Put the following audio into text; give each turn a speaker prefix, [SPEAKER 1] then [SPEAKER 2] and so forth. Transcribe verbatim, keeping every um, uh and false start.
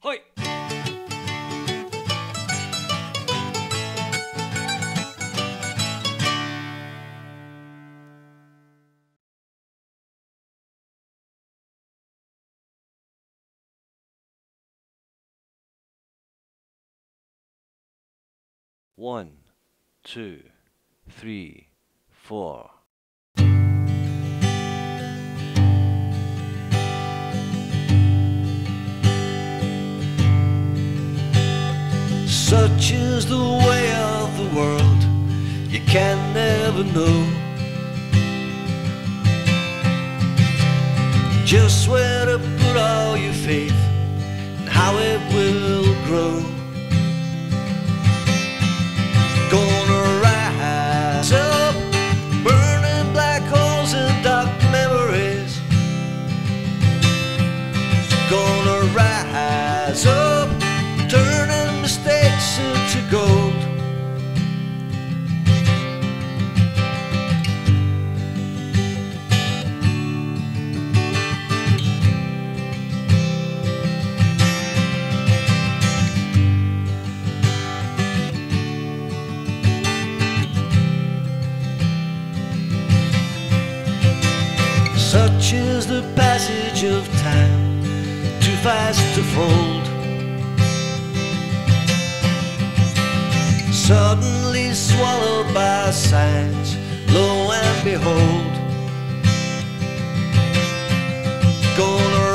[SPEAKER 1] Hoi!
[SPEAKER 2] One, two, three, four. Such is the way of the world, you can never know just where to put all your faith and how it will grow. Gonna rise up, burning black holes and dark memories. Gonna rise up, turning mistakes into gold. Such is the passage of time, too fast to fold. Suddenly swallowed by signs, lo and behold. Gonna